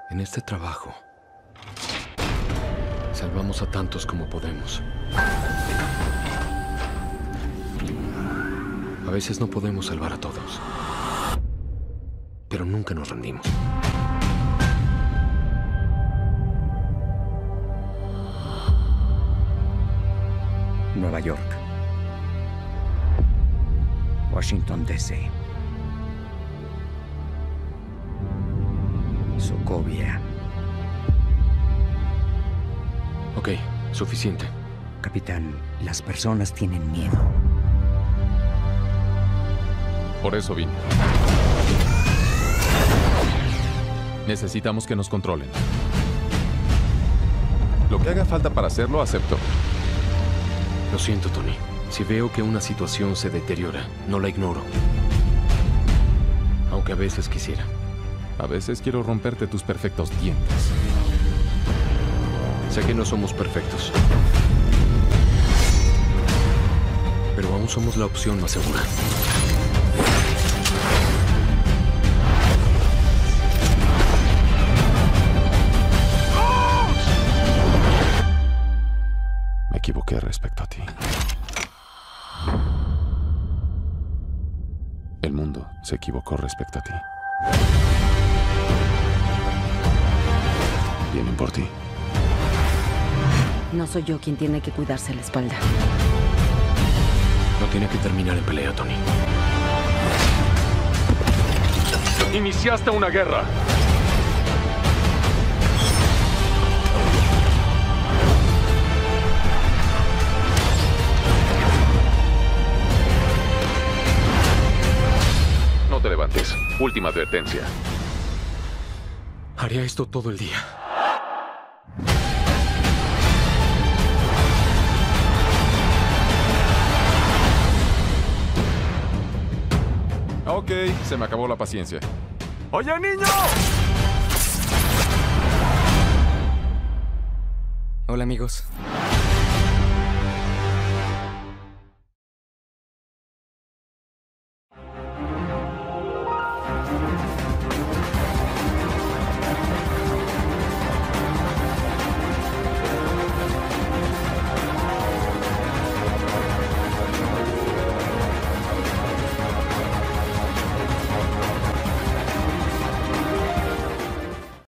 En este trabajo, salvamos a tantos como podemos. A veces no podemos salvar a todos, pero nunca nos rendimos. Nueva York, Washington, D.C., Sokovia. Ok, suficiente. Capitán, las personas tienen miedo. Por eso vine. Necesitamos que nos controlen. Lo que haga falta para hacerlo, acepto. Lo siento, Tony. Si veo que una situación se deteriora, no la ignoro. Aunque a veces quisiera. A veces quiero romperte tus perfectos dientes. Sé que no somos perfectos. Pero aún somos la opción más segura. Me equivoqué respecto a ti. El mundo se equivocó respecto a ti. Vienen por ti. No soy yo quien tiene que cuidarse la espalda. No tiene que terminar en pelea, Tony. Iniciaste una guerra. No te levantes. Última advertencia. Haría esto todo el día. Ok, se me acabó la paciencia. ¡Oye, niño! Hola, amigos.